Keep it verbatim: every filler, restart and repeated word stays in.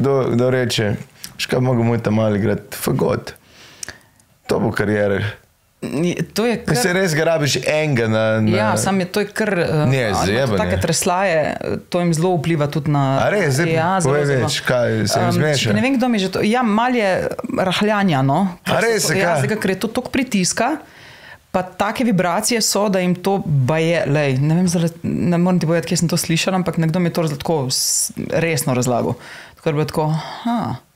kdo, kdo reče, škaj mogo moj tam mali igrati, fagot. To bo karijera. To je kar... Se res ga rabiš enega na... na... Ja, sam je, to je kar... Ne, zjebanje. Take treslaje, to jim zelo vpliva tudi na... A res, zdaj ja, povej več, kaj se jim zmeša? Um, ne vem, kdo mi že to... Ja, mal je rahljanja, no. A res, to, ja, zdaj, ker je to toliko pritiska, pa take vibracije so, da jim to baje, lej, ne vem, zdaj, ne moram ti povedati, kje sem to slišala, ampak nekdo mi je to tako resno razlagal. Tako je bilo tako, ha...